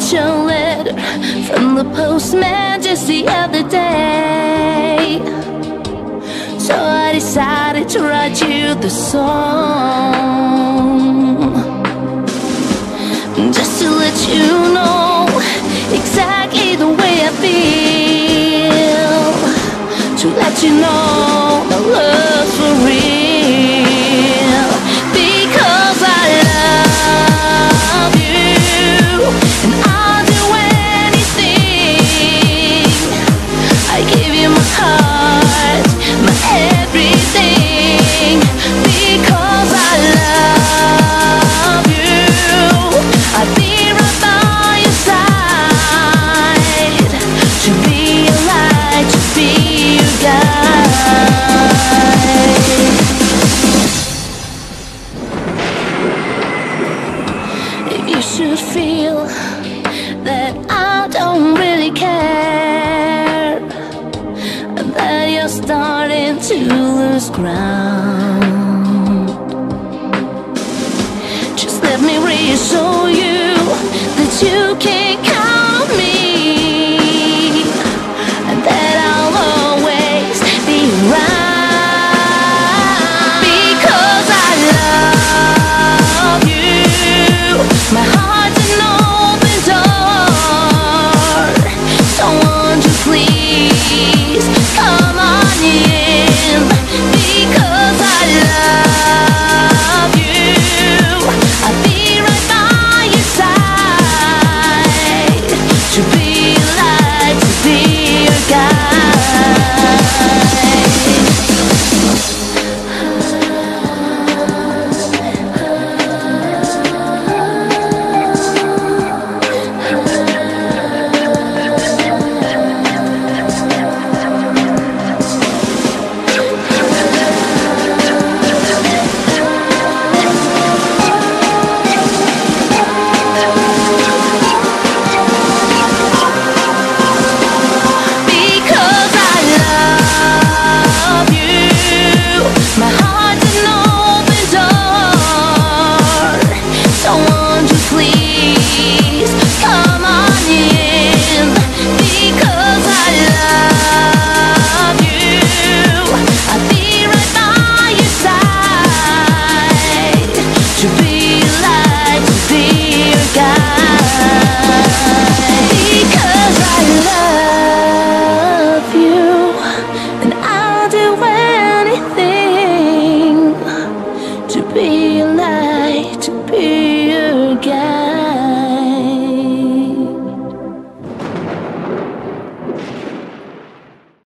your letter from the postman just the other day. So I decided to write you the song, just to let you know exactly the way I feel, to let you know my love's for real. Because I love you, and I'll do anything. I give you my heart, my everything. Because I love you, I'll be right by your side, to be your light, to be your guide. If you should feel that I don't really care, that you're starting to lose ground, just let me reassure you that you can't